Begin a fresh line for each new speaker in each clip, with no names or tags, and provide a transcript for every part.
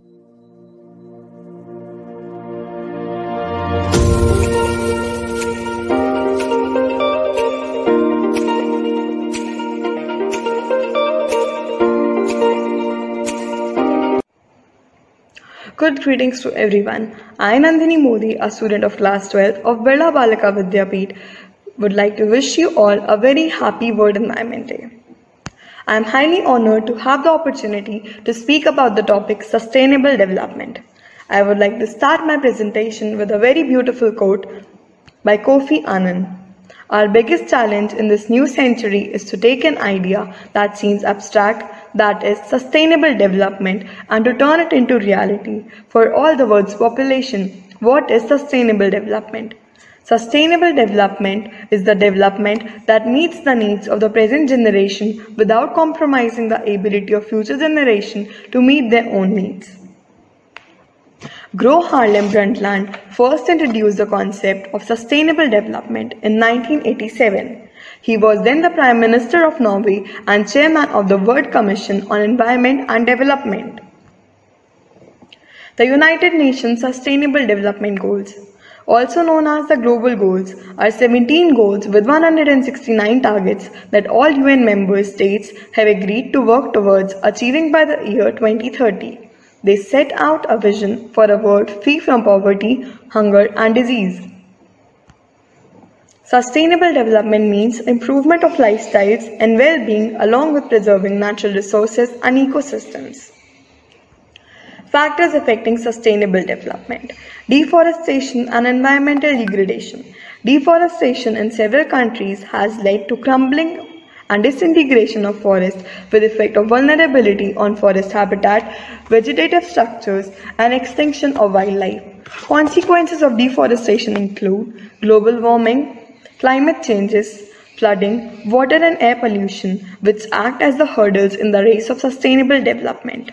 Good greetings to everyone. I, Nandini Modi, a student of class 12 of Birla Balika Vidyapeeth, would like to wish you all a very happy World Environment Day. I am highly honored to have the opportunity to speak about the topic Sustainable Development. I would like to start my presentation with a very beautiful quote by Kofi Annan. Our biggest challenge in this new century is to take an idea that seems abstract, that is sustainable development, and to turn it into reality. For all the world's population, what is sustainable development? Sustainable development is the development that meets the needs of the present generation without compromising the ability of future generations to meet their own needs. Gro Harlem Brundtland first introduced the concept of sustainable development in 1987. He was then the Prime Minister of Norway and Chairman of the World Commission on Environment and Development. The United Nations Sustainable Development Goals, also known as the Global Goals, are 17 goals with 169 targets that all UN member states have agreed to work towards achieving by the year 2030. They set out a vision for a world free from poverty, hunger, and disease. Sustainable development means improvement of lifestyles and well-being along with preserving natural resources and ecosystems. Factors affecting sustainable development: deforestation and environmental degradation. Deforestation in several countries has led to crumbling and disintegration of forests with effect of vulnerability on forest habitat, vegetative structures, and extinction of wildlife. Consequences of deforestation include global warming, climate changes, flooding, water and air pollution, which act as the hurdles in the race of sustainable development.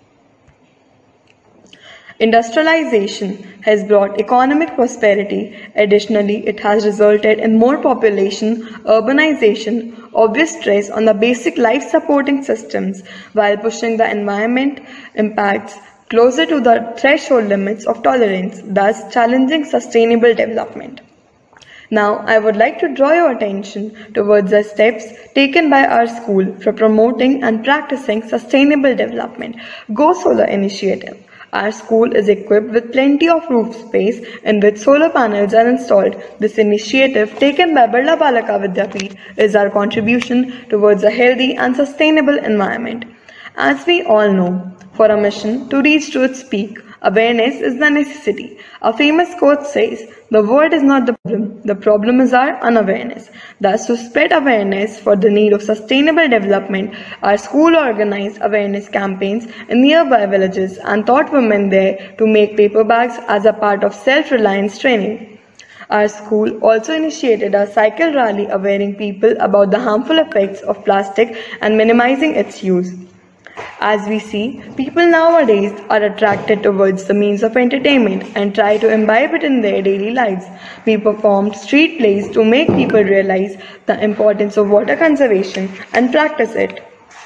Industrialization has brought economic prosperity. Additionally, it has resulted in more population, urbanization, obvious stress on the basic life-supporting systems, while pushing the environment impacts closer to the threshold limits of tolerance, thus challenging sustainable development. Now, I would like to draw your attention towards the steps taken by our school for promoting and practicing sustainable development. Go Solar Initiative. Our school is equipped with plenty of roof space in which solar panels are installed. This initiative taken by Birla Balika Vidyapeeth is our contribution towards a healthy and sustainable environment. As we all know, for a mission to reach to its peak, awareness is the necessity. A famous quote says, "The world is not the problem is our unawareness." Thus, to spread awareness for the need of sustainable development, our school organized awareness campaigns in nearby villages and taught women there to make paper bags as a part of self-reliance training. Our school also initiated a cycle rally awareing people about the harmful effects of plastic and minimizing its use. As we see, people nowadays are attracted towards the means of entertainment and try to imbibe it in their daily lives. We performed street plays to make people realize the importance of water conservation and practice it.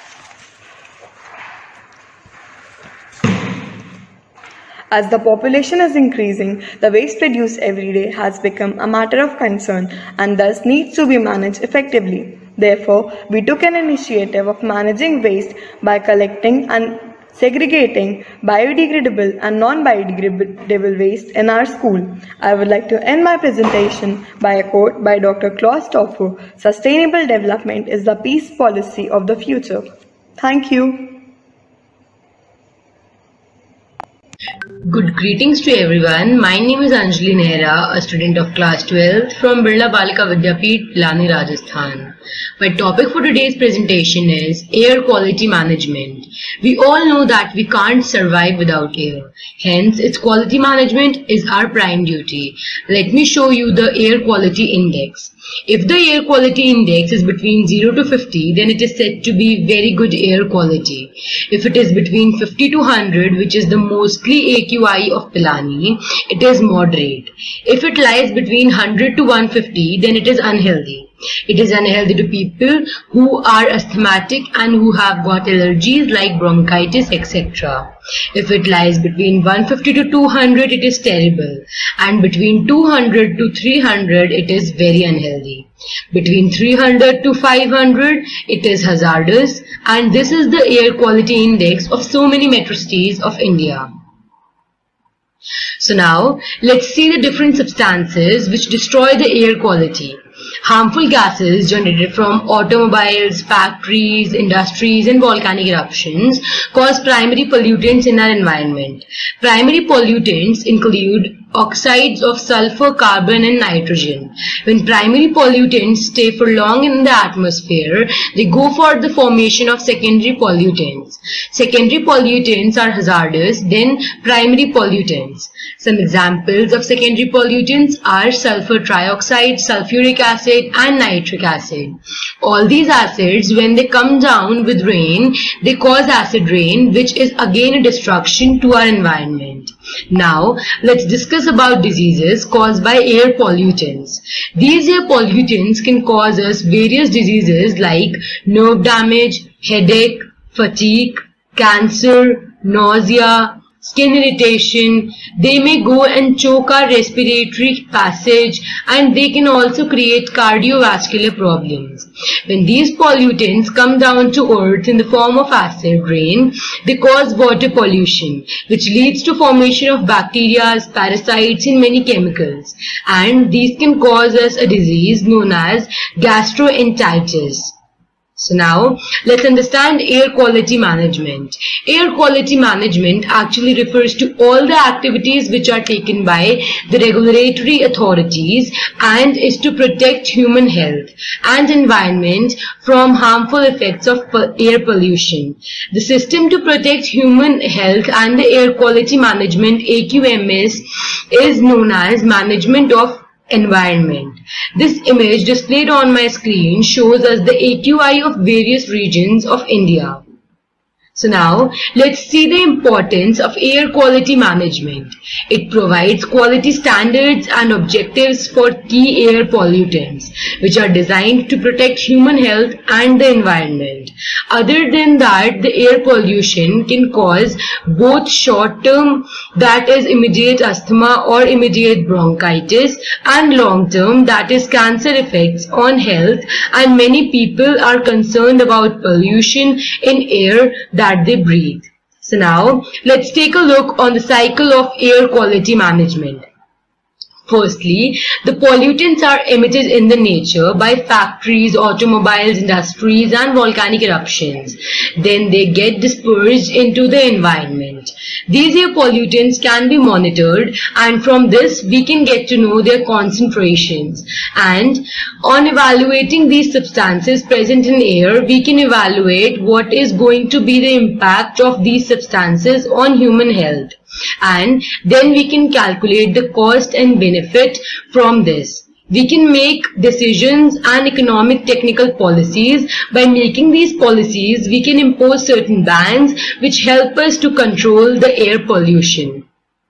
As the population is increasing, the waste produced every day has become a matter of concern and thus needs to be managed effectively. Therefore, we took an initiative of managing waste by collecting and segregating biodegradable and non-biodegradable waste in our school. I would like to end my presentation by a quote by Dr. Klaus Toffer: "Sustainable development is the peace policy of the future." Thank you.
Good greetings to everyone. My name is Anjali Nehra, a student of class 12 from Birla Balika Vidyapeeth, Pilani, Rajasthan. My topic for today's presentation is air quality management. We all know that we can't survive without air. Hence, its quality management is our prime duty. Let me show you the air quality index. If the air quality index is between 0 to 50, then it is said to be very good air quality. If it is between 50 to 100, which is the mostly AQI of Pilani, it is moderate. If it lies between 100 to 150, then it is unhealthy. It is unhealthy to people who are asthmatic and who have got allergies like bronchitis, etc. If it lies between 150 to 200, it is terrible, and between 200 to 300, it is very unhealthy. Between 300 to 500, it is hazardous, and this is the air quality index of so many metro cities of India. So now, let's see the different substances which destroy the air quality. Harmful gases generated from automobiles, factories, industries and volcanic eruptions cause primary pollutants in our environment. Primary pollutants include oxides of sulfur, carbon and nitrogen. When primary pollutants stay for long in the atmosphere, they go for the formation of secondary pollutants. Secondary pollutants are hazardous than primary pollutants. Some examples of secondary pollutants are sulfur trioxide, sulfuric acid and nitric acid. All these acids, when they come down with rain, they cause acid rain, which is again a destruction to our environment. Now, let's discuss about diseases caused by air pollutants. These air pollutants can cause us various diseases like nerve damage, headache, fatigue, cancer, nausea, skin irritation. They may go and choke our respiratory passage, and they can also create cardiovascular problems. When these pollutants come down to earth in the form of acid rain, they cause water pollution, which leads to formation of bacteria, parasites and many chemicals, and these can cause us a disease known as gastroenteritis. So now, let's understand air quality management. Air quality management actually refers to all the activities which are taken by the regulatory authorities and is to protect human health and environment from harmful effects of air pollution. The system to protect human health and the air quality management, AQMS, is known as Management of Environment. This image displayed on my screen shows us the AQI of various regions of India. So now, let's see the importance of air quality management. It provides quality standards and objectives for key air pollutants, which are designed to protect human health and the environment. Other than that, the air pollution can cause both short-term, that is immediate asthma or immediate bronchitis, and long-term, that is cancer effects on health, and many people are concerned about pollution in air that they breathe. So now, let's take a look on the cycle of air quality management. Firstly, the pollutants are emitted in the nature by factories, automobiles, industries and volcanic eruptions. Then they get dispersed into the environment. These air pollutants can be monitored, and from this we can get to know their concentrations. And on evaluating these substances present in air, we can evaluate what is going to be the impact of these substances on human health. And then we can calculate the cost and benefit from this. We can make decisions and economic technical policies. By making these policies, we can impose certain bans which help us to control the air pollution.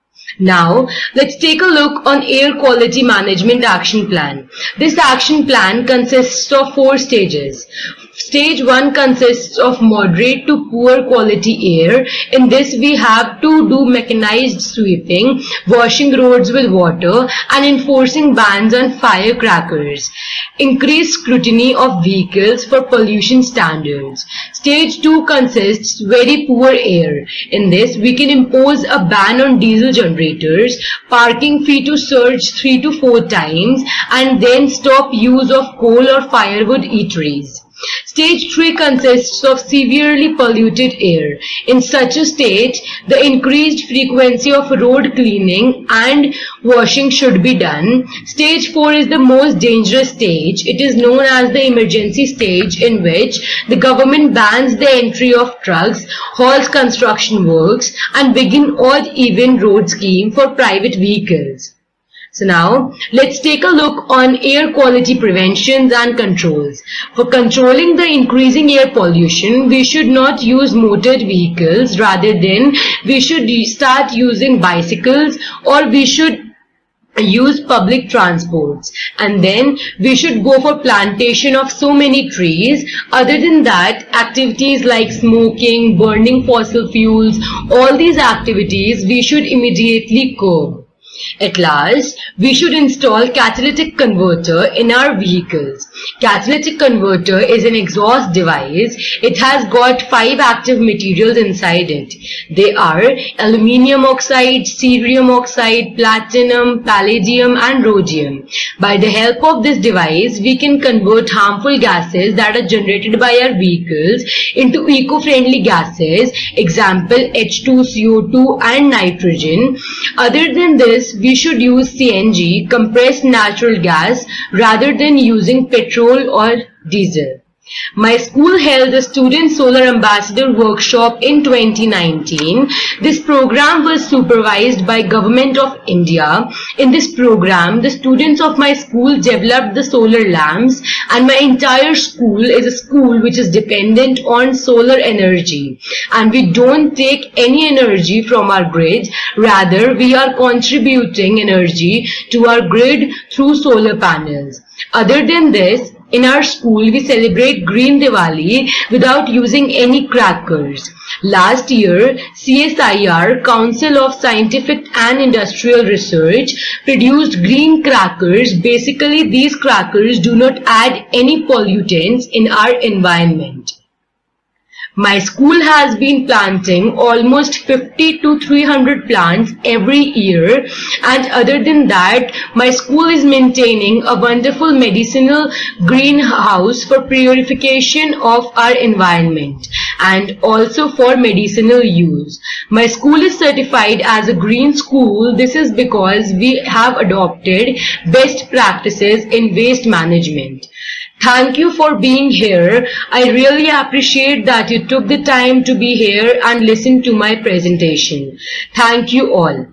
Now, let's take a look on Air Quality Management Action Plan. This action plan consists of 4 stages. Stage 1 consists of moderate to poor quality air. In this we have to do mechanized sweeping, washing roads with water and enforcing bans on firecrackers. Increased scrutiny of vehicles for pollution standards. Stage 2 consists very poor air. In this we can impose a ban on diesel generators, parking fee to surge 3 to 4 times, and then stop use of coal or firewood eateries. Stage 3 consists of severely polluted air. In such a state, the increased frequency of road cleaning and washing should be done. Stage 4 is the most dangerous stage. It is known as the emergency stage, in which the government bans the entry of trucks, halts construction works, and begin odd-even road scheme for private vehicles. So now, let's take a look on air quality preventions and controls. For controlling the increasing air pollution, we should not use motored vehicles. Rather than, we should start using bicycles, or we should use public transports, and then we should go for plantation of so many trees. Other than that, activities like smoking, burning fossil fuels, all these activities we should immediately curb. At last, we should install catalytic converter in our vehicles. Catalytic converter is an exhaust device. It has got 5 active materials inside it. They are aluminium oxide, cerium oxide, platinum, palladium and rhodium. By the help of this device, we can convert harmful gases that are generated by our vehicles into eco-friendly gases, example H2CO2 and nitrogen. Other than this, we should use CNG, compressed natural gas, rather than using petrol or diesel. My school held the Student Solar Ambassador Workshop in 2019. This program was supervised by Government of India. In this program, the students of my school developed the solar lamps, and my entire school is a school which is dependent on solar energy. And we don't take any energy from our grid. Rather, we are contributing energy to our grid through solar panels. Other than this, in our school, we celebrate Green Diwali without using any crackers. Last year, CSIR, Council of Scientific and Industrial Research, produced green crackers. Basically, these crackers do not add any pollutants in our environment. My school has been planting almost 50 to 300 plants every year, and other than that, my school is maintaining a wonderful medicinal greenhouse for purification of our environment and also for medicinal use. My school is certified as a green school. This is because we have adopted best practices in waste management. Thank you for being here. I really appreciate that you took the time to be here and listen to my presentation. Thank you all.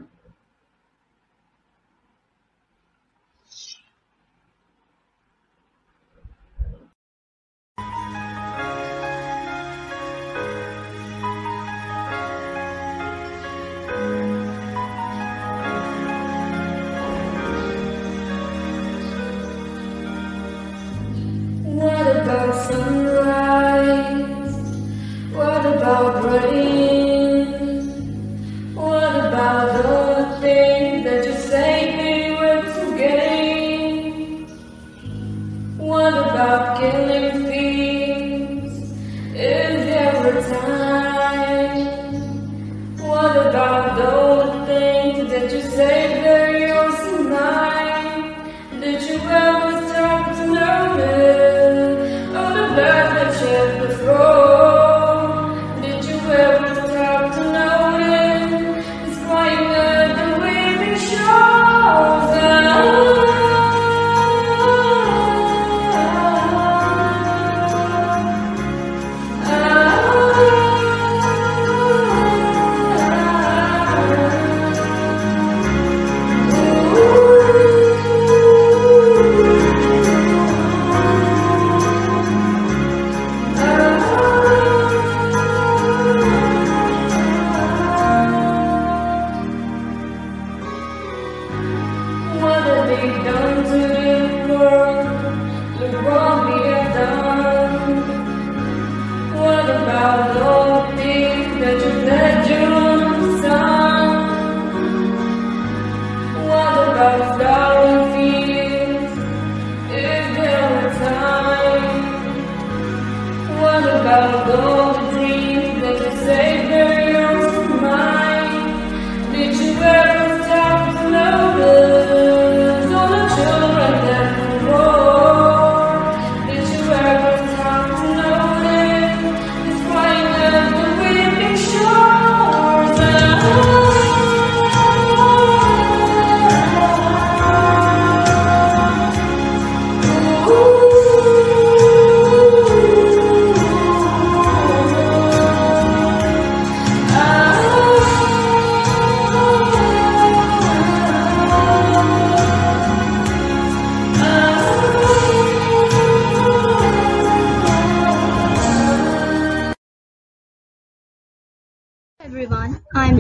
What about sunrise? What about rain? What about all the things that you say we were to gain? What about killing thieves? Is there a time? What about all the things that you say they're yours and mine? Did you ever stop to notice? Before, did you ever stop to notice? It's flying at the waving shores. What have they done to this world? Look what we have done. What about all the things that you let you sun? What about flowering fields? Is there a time? What about all the dreams that you say they're yours and mine? Did you ever stop to notice?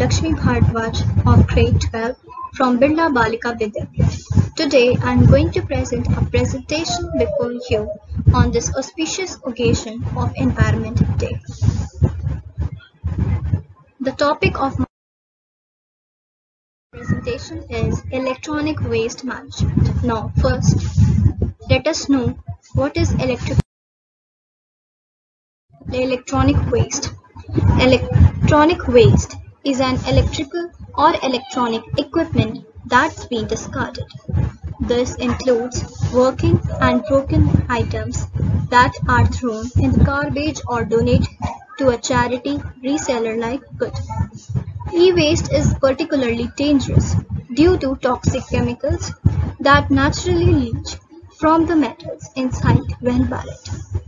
Lakshmi Bhardwaj of grade 12 from Birla Balika Vidyapit. Today I am going to present a presentation before you on this auspicious occasion of Environment Day. The topic of my presentation is electronic waste management. Now first, let us know what is electronic waste. Electronic waste is an electrical or electronic equipment that's been discarded. This includes working and broken items that are thrown in the garbage or donated to a charity reseller like good. E-waste is particularly dangerous due to toxic chemicals that naturally leach from the metals inside when buried.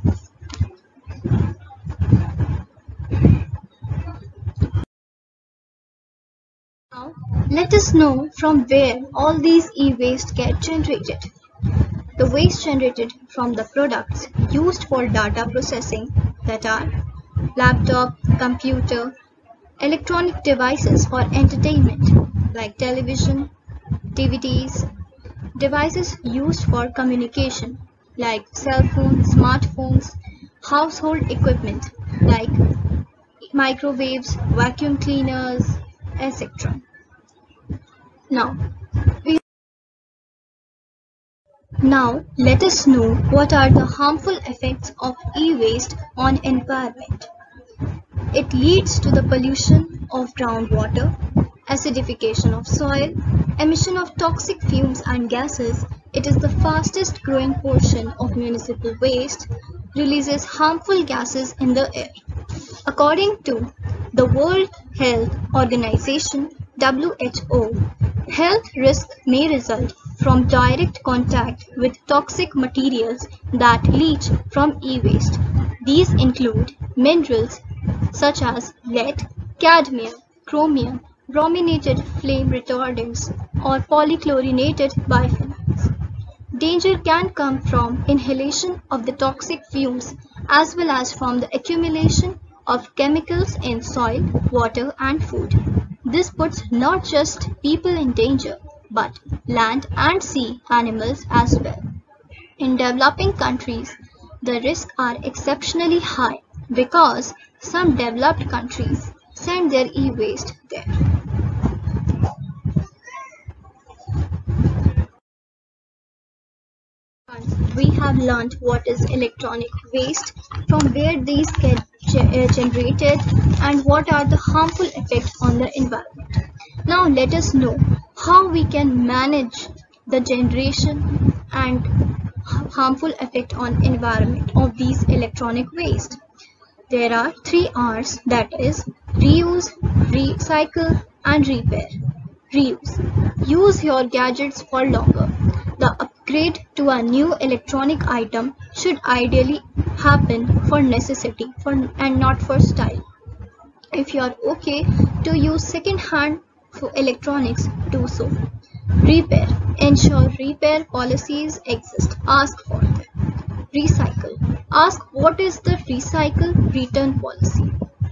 Now, let us know from where all these e-waste get generated. The waste generated from the products used for data processing, that are laptop, computer, electronic devices for entertainment like television, DVDs, devices used for communication like cell phones, smartphones, household equipment like microwaves, vacuum cleaners, etc. Now let us know what are the harmful effects of e-waste on environment. It leads to the pollution of groundwater, acidification of soil, emission of toxic fumes and gases. It is the fastest growing portion of municipal waste, releases harmful gases in the air. According to the World Health Organization (WHO), health risk may result from direct contact with toxic materials that leach from e-waste. These include minerals such as lead, cadmium, chromium, brominated flame retardants, or polychlorinated biphenyls. Danger can come from inhalation of the toxic fumes as well as from the accumulation of chemicals in soil, water, and food. This puts not just people in danger, but land and sea animals as well. In developing countries, the risks are exceptionally high because some developed countries send their e-waste there. We have learned what is electronic waste, from where these get generated, and what are the harmful effects on the environment. Now let us know how we can manage the generation and harmful effect on environment of these electronic waste. There are 3 R's, that is reuse, recycle and repair. Reuse. Use your gadgets for longer. The upgrade to a new electronic item should ideally happen for necessity and not for style. If you are okay to use second-hand for electronics, do so. Repair. Ensure repair policies exist. Ask for them. Recycle. Ask what is the recycle return policy.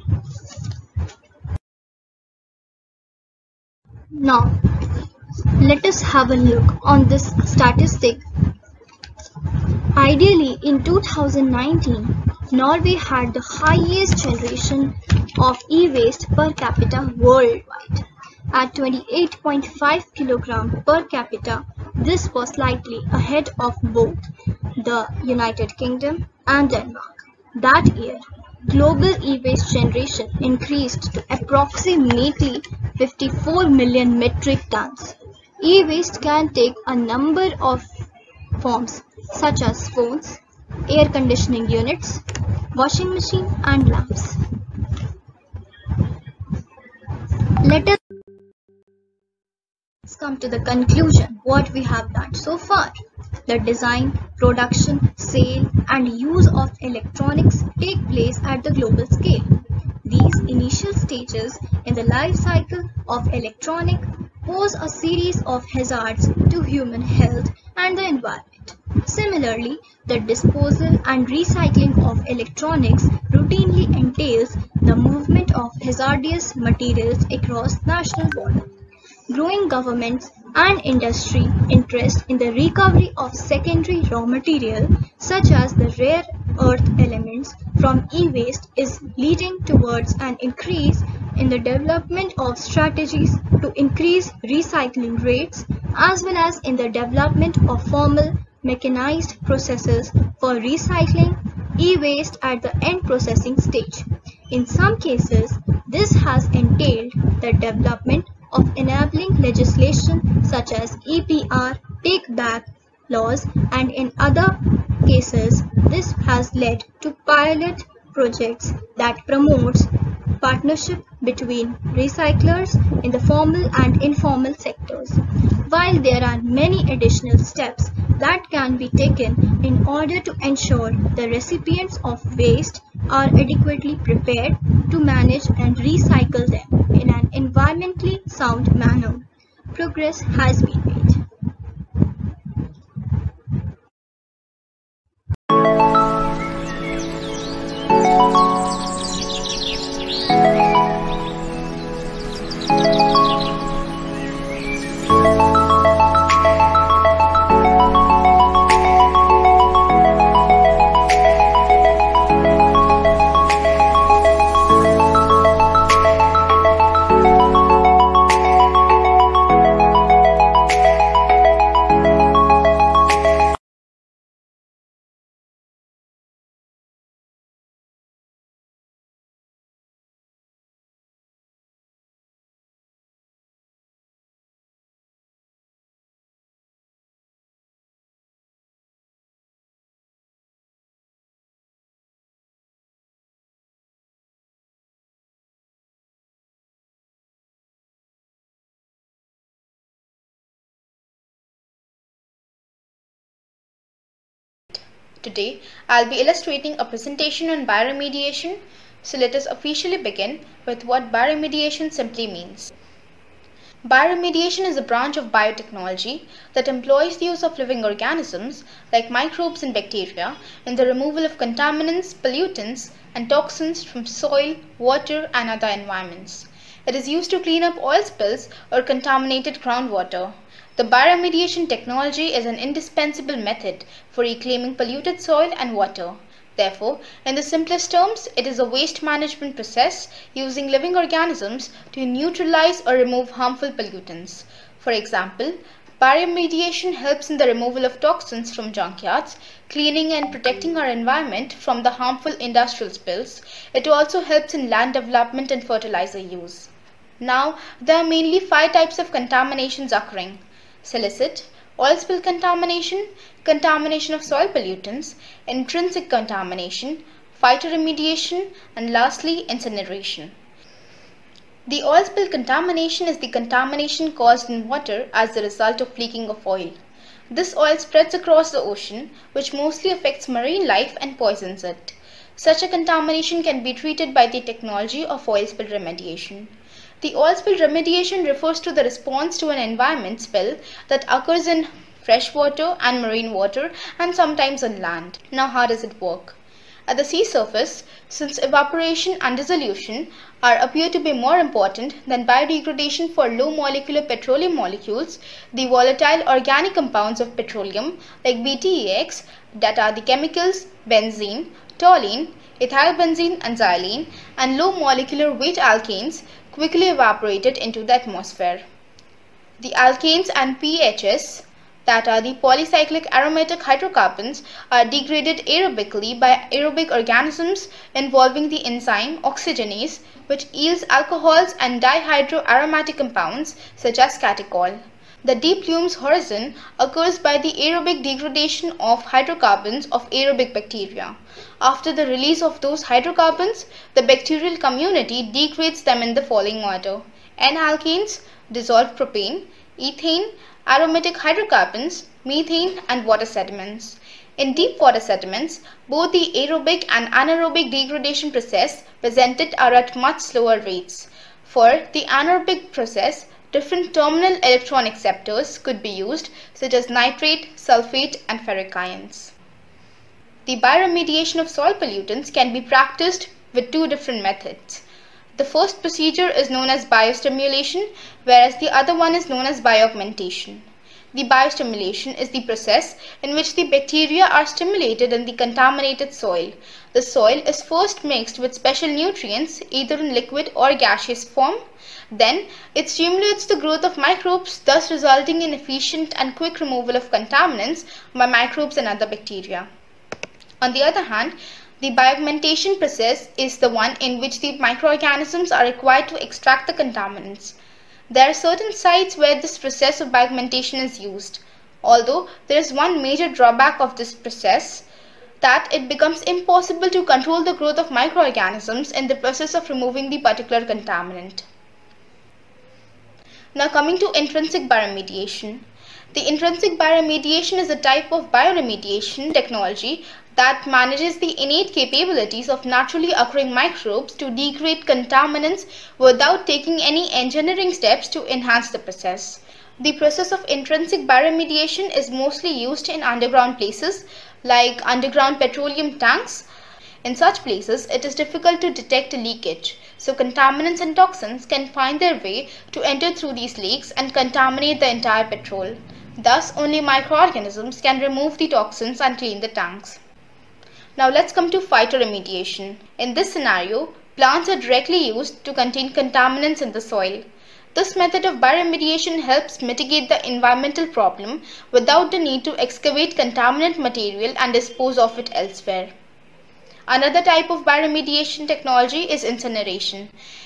Now, let us have a look on this statistic. Ideally, in 2019, Norway had the highest generation of e-waste per capita worldwide. At 28.5 kg per capita, this was slightly ahead of both the United Kingdom and Denmark. That year, global e-waste generation increased to approximately 54 million metric tons. E-waste can take a number of forms such as phones, air conditioning units, washing machine and lamps. Let us come to the conclusion what we have done so far. The design, production, sale and use of electronics take place at the global scale. These initial stages in the life cycle of electronic pose a series of hazards to human health and the environment. Similarly, the disposal and recycling of electronics routinely entails the movement of hazardous materials across national borders. Growing governments and industry interest in the recovery of secondary raw material such as the rare earth elements from e-waste is leading towards an increase in the development of strategies to increase recycling rates as well as in the development of formal mechanized processes for recycling e-waste at the end processing stage. In some cases, this has entailed the development of enabling legislation such as EPR take-back laws, and in other cases this has led to pilot projects that promotes partnership between recyclers in the formal and informal sectors. While there are many additional steps that can be taken in order to ensure the recipients of waste are adequately prepared to manage and recycle them in an environmentally sound manner, progress has been made.
Today, I'll be illustrating a presentation on bioremediation, so let us officially begin with what bioremediation simply means. Bioremediation is a branch of biotechnology that employs the use of living organisms like microbes and bacteria in the removal of contaminants, pollutants, and toxins from soil, water, and other environments. It is used to clean up oil spills or contaminated groundwater. The bioremediation technology is an indispensable method for reclaiming polluted soil and water. Therefore, in the simplest terms, it is a waste management process using living organisms to neutralize or remove harmful pollutants. For example, bioremediation helps in the removal of toxins from junkyards, cleaning and protecting our environment from the harmful industrial spills. It also helps in land development and fertilizer use. Now, there are mainly 5 types of contaminations occurring: solicit, oil spill contamination, contamination of soil pollutants, intrinsic contamination, phytoremediation, and lastly, incineration. The oil spill contamination is the contamination caused in water as the result of leaking of oil. This oil spreads across the ocean, which mostly affects marine life and poisons it. Such a contamination can be treated by the technology of oil spill remediation. The oil spill remediation refers to the response to an environment spill that occurs in fresh water and marine water and sometimes on land. Now, how does it work? At the sea surface, since evaporation and dissolution appear to be more important than biodegradation for low molecular petroleum molecules, the volatile organic compounds of petroleum like BTEX, that are the chemicals benzene, toluene, ethylbenzene and xylene, and low molecular weight alkanes quickly evaporated into the atmosphere. The alkanes and PHS, that are the polycyclic aromatic hydrocarbons, are degraded aerobically by aerobic organisms involving the enzyme oxygenase, which yields alcohols and dihydroaromatic compounds such as catechol. The deplumes horizon occurs by the aerobic degradation of hydrocarbons of aerobic bacteria. After the release of those hydrocarbons, the bacterial community degrades them in the following order: N-alkanes, dissolved propane, ethane, aromatic hydrocarbons, methane, and water sediments. In deep water sediments, both the aerobic and anaerobic degradation process presented are at much slower rates. For the anaerobic process, different terminal electron acceptors could be used, such as nitrate, sulfate, and ferric ions. The bioremediation of soil pollutants can be practiced with two different methods. The first procedure is known as biostimulation, whereas the other one is known as bioaugmentation. The biostimulation is the process in which the bacteria are stimulated in the contaminated soil. The soil is first mixed with special nutrients, either in liquid or gaseous form. Then, it stimulates the growth of microbes, thus resulting in efficient and quick removal of contaminants by microbes and other bacteria. On the other hand, the bioaugmentation process is the one in which the microorganisms are required to extract the contaminants. There are certain sites where this process of bioaugmentation is used. Although there is one major drawback of this process, that it becomes impossible to control the growth of microorganisms in the process of removing the particular contaminant. Now coming to intrinsic bioremediation. The intrinsic bioremediation is a type of bioremediation technology that manages the innate capabilities of naturally occurring microbes to degrade contaminants without taking any engineering steps to enhance the process. The process of intrinsic bioremediation is mostly used in underground places like underground petroleum tanks. In such places, it is difficult to detect a leakage, so contaminants and toxins can find their way to enter through these leaks and contaminate the entire petrol. Thus, only microorganisms can remove the toxins and clean the tanks. Now let's come to phytoremediation. In this scenario, plants are directly used to contain contaminants in the soil. This method of bioremediation helps mitigate the environmental problem without the need to excavate contaminant material and dispose of it elsewhere. Another type of bioremediation technology is incineration.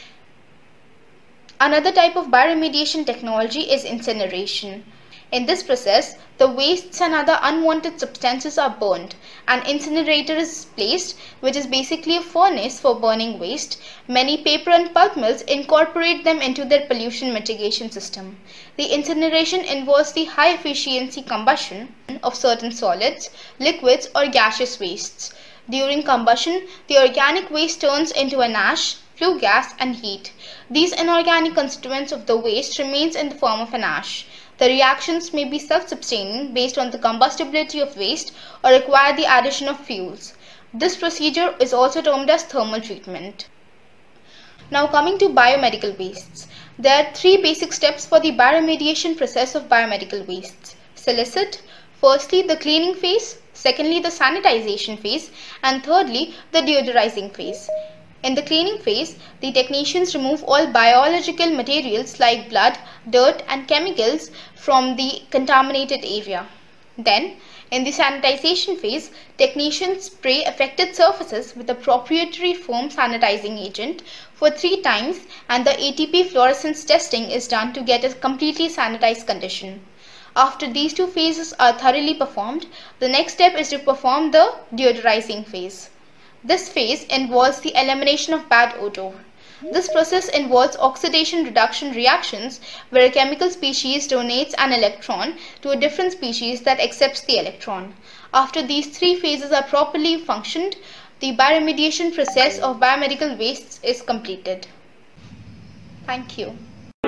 In this process, the wastes and other unwanted substances are burned. An incinerator is placed, which is basically a furnace for burning waste. Many paper and pulp mills incorporate them into their pollution mitigation system. The incineration involves the high efficiency combustion of certain solids, liquids, or gaseous wastes. During combustion, the organic waste turns into an ash, flue gas, and heat. These inorganic constituents of the waste remains in the form of an ash. The reactions may be self-sustaining based on the combustibility of waste or require the addition of fuels. This procedure is also termed as thermal treatment. Now coming to biomedical wastes. There are three basic steps for the bioremediation process of biomedical wastes. Solicit, firstly the cleaning phase, secondly the sanitization phase, and thirdly the deodorizing phase. In the cleaning phase, the technicians remove all biological materials like blood, dirt, and chemicals from the contaminated area. Then, in the sanitization phase, technicians spray affected surfaces with a proprietary foam sanitizing agent for 3 times, and the ATP fluorescence testing is done to get a completely sanitized condition. After these two phases are thoroughly performed, the next step is to perform the deodorizing phase. This phase involves the elimination of bad odor. This process involves oxidation-reduction reactions where a chemical species donates an electron to a different species that accepts the electron. After these 3 phases are properly functioned, the bioremediation process of biomedical wastes is completed. Thank you.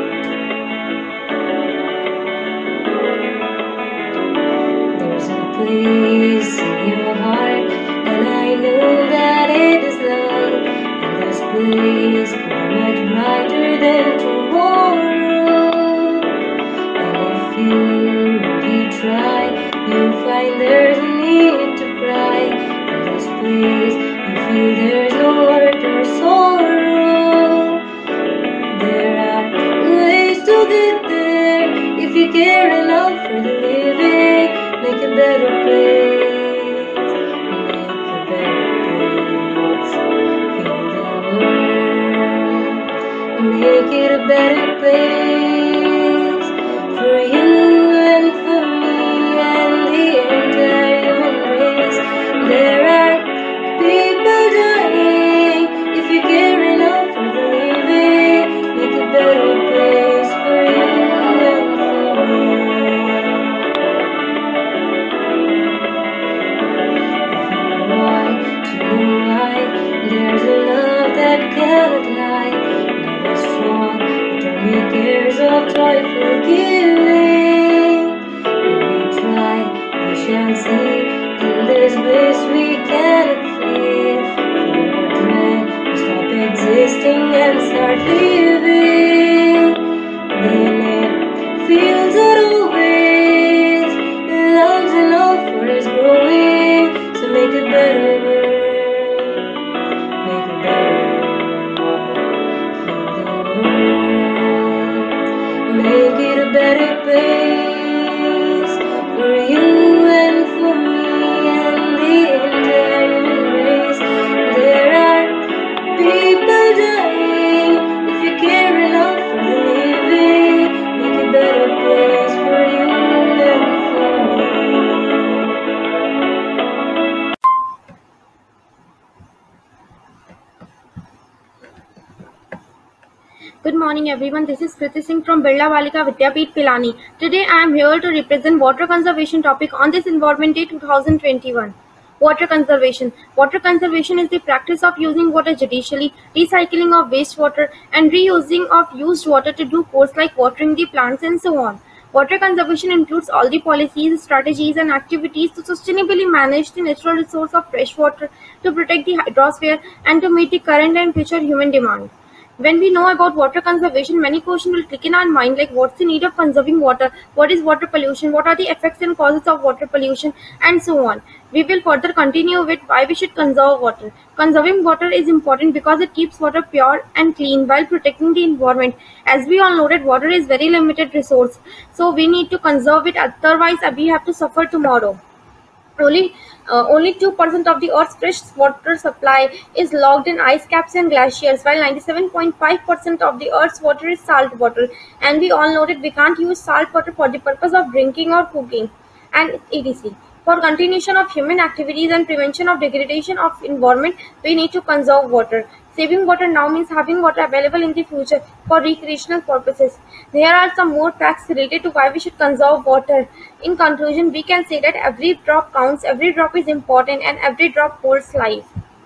There's a place in your heart, and I know that it is love. And this place is much brighter than tomorrow. And if you really try, you'll find there's a need to cry. In this place, you feel there's no hurt or sorrow. There are ways to get there if you care enough for the living. Make a better place, make a better place. Heal the world, make it a better place for you and for me and the entire human race. There are people dying if you care enough for the living. Make a better place for you and for me. There's a love that cannot lie. Love is strong, but only care. I'll try forgiving. If we try, we shall see. In this bliss we cannot feel. Fear or dread, we stop existing and start living. Then it feels that always love's enough for us growing. So make it better, make it better. Make it a better place for you and for me and the entire race. There are people dying. If you care enough for the living, make a better place for you and for me.
Good morning everyone, this is Kriti Singh from Birla Balika Vidyapeeth Pilani. Today I am here to represent water conservation topic on this Environment Day 2021. Water conservation. Water conservation is the practice of using water judiciously, recycling of wastewater and reusing of used water to do course like watering the plants and so on. Water conservation includes all the policies, strategies and activities to sustainably manage the natural resource of fresh water, to protect the hydrosphere and to meet the current and future human demand. When we know about water conservation, many questions will click in our mind like what's the need of conserving water, what is water pollution, what are the effects and causes of water pollution and so on. We will further continue with why we should conserve water. Conserving water is important because it keeps water pure and clean while protecting the environment. As we all know that water is very limited resource, so we need to conserve it, otherwise we have to suffer tomorrow. Only 2% of the Earth's fresh water supply is locked in ice caps and glaciers, while 97.5% of the Earth's water is salt water. And we all know that we can't use salt water for the purpose of drinking or cooking, and etc. For continuation of human activities and prevention of degradation of environment, we need to conserve water. Saving water now means having water available in the future for recreational purposes. There are some more facts related to why we should conserve water. In conclusion, we can say that every drop counts, every drop is important, and every drop holds life.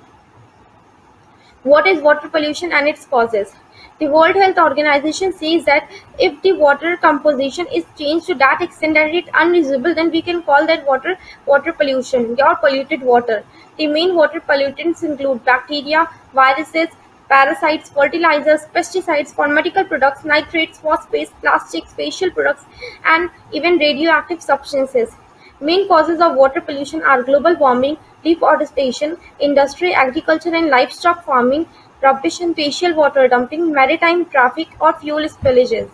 What is water pollution and its causes? The World Health Organization says that if the water composition is changed to that extent that it is unusable, then we can call that water pollution or polluted water. The main water pollutants include bacteria, viruses, parasites, fertilizers, pesticides, pharmaceutical products, nitrates, phosphates, plastics, facial products, and even radioactive substances. Main causes of water pollution are global warming, deforestation, industry, agriculture and livestock farming, rubbish and facial water dumping, maritime traffic or fuel spillages.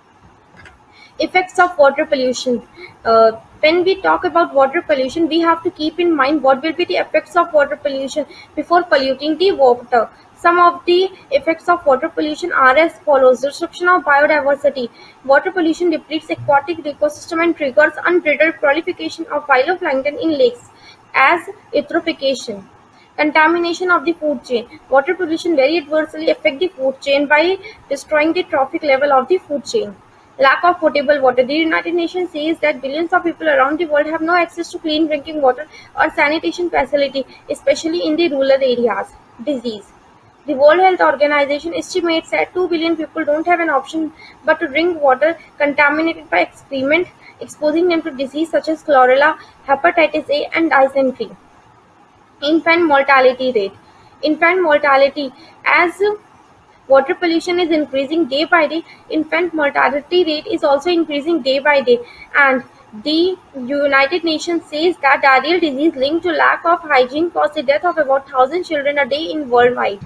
Effects of water pollution. When we talk about water pollution, we have to keep in mind what will be the effects of water pollution before polluting the water. Some of the effects of water pollution are as follows. Destruction of biodiversity. Water pollution depletes aquatic ecosystem and triggers unbridled proliferation of phytoplankton in lakes as eutrophication. Contamination of the food chain. Water pollution very adversely affects the food chain by destroying the trophic level of the food chain. Lack of potable water. The United Nations says that billions of people around the world have no access to clean drinking water or sanitation facility, especially in the rural areas. Disease. The World Health Organization estimates that 2 billion people don't have an option but to drink water contaminated by excrement, exposing them to disease such as chlorella, hepatitis A and dysentery. Infant mortality rate. Infant mortality. As water pollution is increasing day by day, infant mortality rate is also increasing day by day, and the United Nations says that diarrheal disease linked to lack of hygiene caused the death of about 1,000 children a day in worldwide.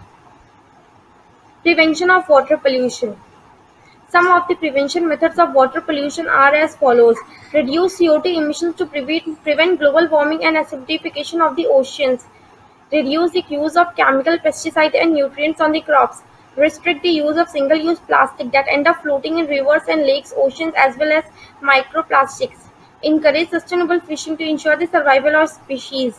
Prevention of water pollution. Some of the prevention methods of water pollution are as follows. Reduce CO2 emissions to prevent global warming and acidification of the oceans. Reduce the use of chemical pesticides and nutrients on the crops. Restrict the use of single-use plastic that end up floating in rivers and lakes, oceans, as well as microplastics. Encourage sustainable fishing to ensure the survival of species.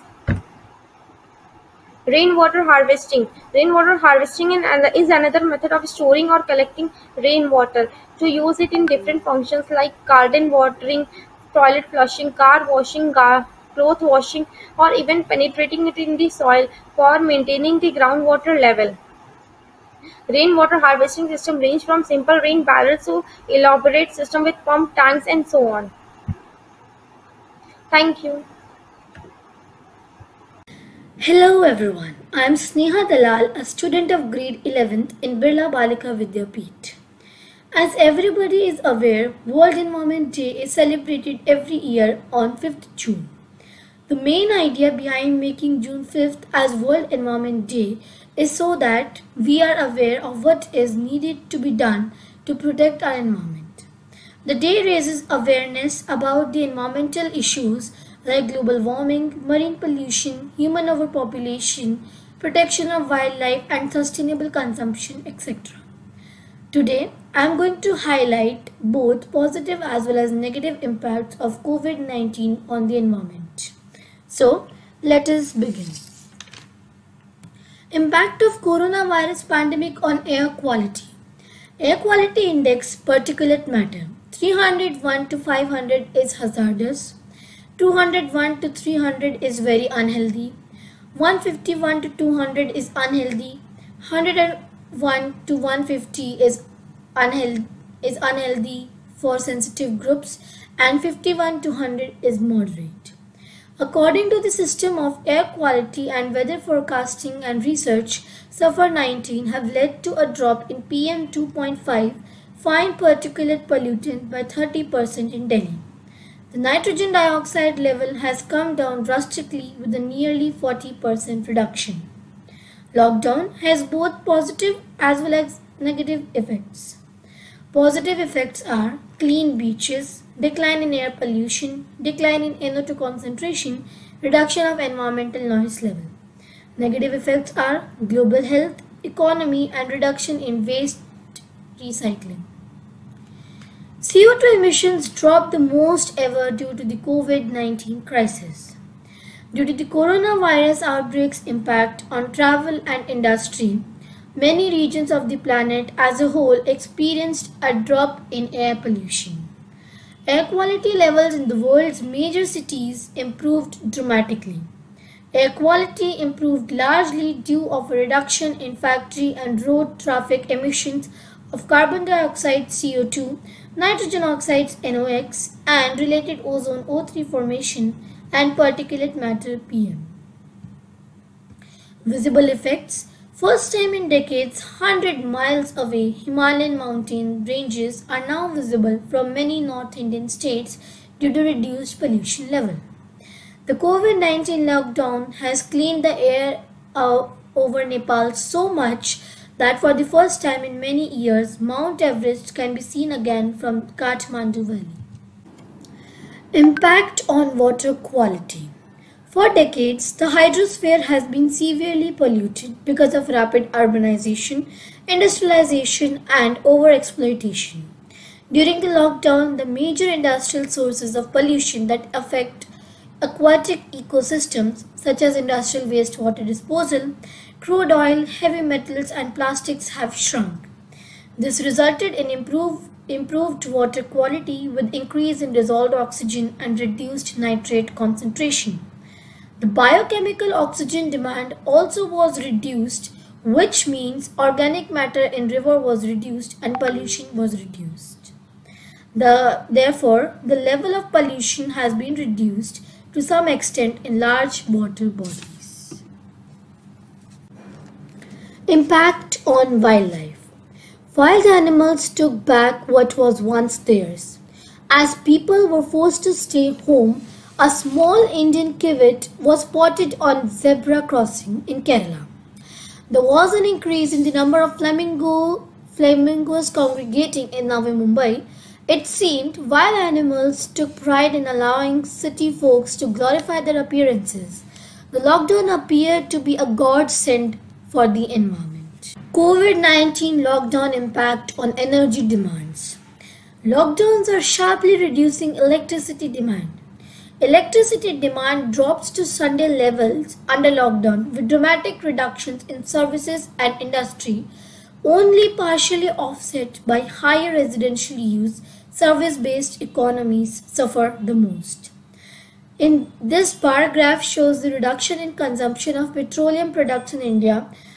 Rainwater harvesting. Rainwater harvesting is another method of storing or collecting rainwater to use it in different functions like garden watering, toilet flushing, car washing, cloth washing, or even penetrating it in the soil for maintaining the groundwater level. Rainwater harvesting system range from simple rain barrels to elaborate system with pump tanks and so on. Thank you.
Hello everyone, I am Sneha Dalal, a student of grade 11th in Birla Balika Vidyapeeth. As everybody is aware, World Environment Day is celebrated every year on 5th June. The main idea behind making June 5th as World Environment Day is so that we are aware of what is needed to be done to protect our environment. The day raises awareness about the environmental issues like global warming, marine pollution, human overpopulation, protection of wildlife and sustainable consumption, etc. Today, I am going to highlight both positive as well as negative impacts of COVID-19 on the environment. So, let us begin. Impact of coronavirus pandemic on air quality. Air quality index particulate matter 301 to 500 is hazardous. 201 to 300 is very unhealthy, 151 to 200 is unhealthy, 101 to 150 is unhealthy for sensitive groups, and 51 to 100 is moderate. According to the System of Air Quality and Weather Forecasting and Research, SAFAR-19 have led to a drop in PM 2.5 fine particulate pollutant by 30% in Delhi. The nitrogen dioxide level has come down drastically with a nearly 40% reduction. Lockdown has both positive as well as negative effects. Positive effects are clean beaches, decline in air pollution, decline in NO2 concentration, reduction of environmental noise level. Negative effects are global health, economy and reduction in waste recycling. CO2 emissions dropped the most ever due to the COVID-19 crisis. Due to the coronavirus outbreak's impact on travel and industry, many regions of the planet as a whole experienced a drop in air pollution. Air quality levels in the world's major cities improved dramatically. Air quality improved largely due of a reduction in factory and road traffic emissions of carbon dioxide CO2, nitrogen oxides NOx, and related ozone O3 formation and particulate matter PM. Visible effects. First time in decades, 100 miles away, Himalayan mountain ranges are now visible from many North Indian states due to reduced pollution level. The COVID-19 lockdown has cleaned the air over Nepal so much that for the first time in many years, Mount Everest can be seen again from Kathmandu Valley. Impact on water quality. For decades, the hydrosphere has been severely polluted because of rapid urbanization, industrialization, and overexploitation. During the lockdown, the major industrial sources of pollution that affect aquatic ecosystems, such as industrial wastewater disposal, crude oil, heavy metals, and plastics, have shrunk. This resulted in improved water quality with increase in dissolved oxygen and reduced nitrate concentration. The biochemical oxygen demand also was reduced, which means organic matter in river was reduced and pollution was reduced. Therefore, the level of pollution has been reduced to some extent in large water bodies. Impact on wildlife. Wild animals took back what was once theirs. As people were forced to stay home, a small Indian civet was spotted on zebra crossing in Kerala. There was an increase in the number of flamingos congregating in Navi Mumbai. It seemed wild animals took pride in allowing city folks to glorify their appearances. The lockdown appeared to be a godsend for the environment. COVID-19 lockdown impact on energy demands. Lockdowns are sharply reducing electricity demand. Electricity demand drops to Sunday levels under lockdown with dramatic reductions in services and industry, only partially offset by higher residential use. Service-based economies suffer the most. In this bar graph shows the reduction in consumption of petroleum products in India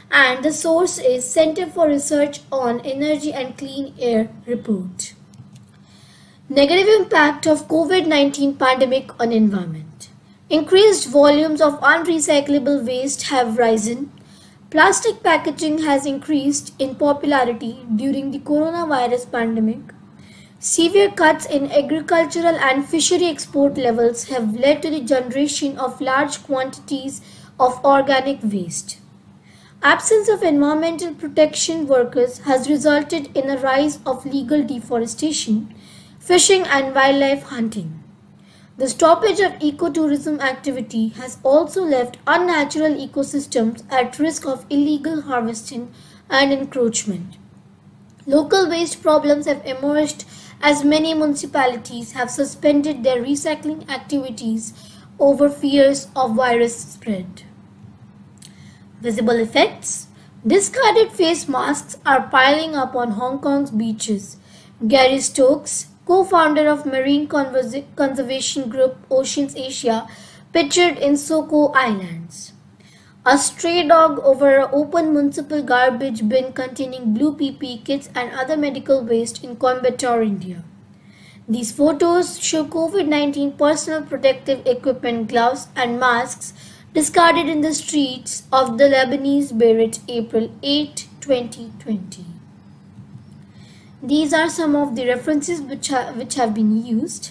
and the source is Center for Research on Energy and Clean Air report. Negative impact of COVID-19 pandemic on environment. Increased volumes of unrecyclable waste have risen. Plastic packaging has increased in popularity during the coronavirus pandemic. Severe cuts in agricultural and fishery export levels have led to the generation of large quantities of organic waste. Absence of environmental protection workers has resulted in a rise of illegal deforestation, fishing and wildlife hunting. The stoppage of ecotourism activity has also left unnatural ecosystems at risk of illegal harvesting and encroachment. Local waste problems have emerged as many municipalities have suspended their recycling activities over fears of virus spread. Visible effects. Discarded face masks are piling up on Hong Kong's beaches. Gary Stokes, co-founder of marine conservation group Oceans Asia, pictured in Soko Islands. A stray dog over an open municipal garbage bin containing blue PPE kits and other medical waste in Coimbatore, India. These photos show COVID-19 personal protective equipment, gloves and masks discarded in the streets of the Lebanese Beirut, April 8, 2020. These are some of the references which have been used.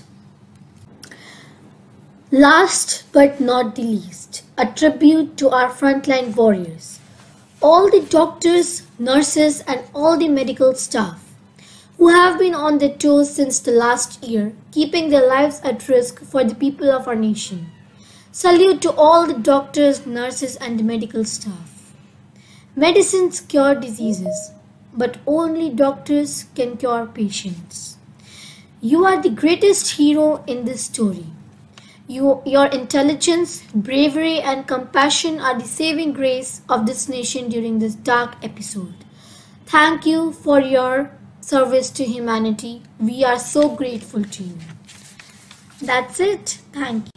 Last but not the least, a tribute to our frontline warriors, all the doctors, nurses and all the medical staff who have been on their toes since the last year, keeping their lives at risk for the people of our nation. Salute to all the doctors, nurses and the medical staff. Medicines cure diseases, but only doctors can cure patients. You are the greatest hero in this story. Your intelligence, bravery and compassion are the saving grace of this nation during this dark episode. Thank you for your service to humanity. We are so grateful to you. That's it. Thank you.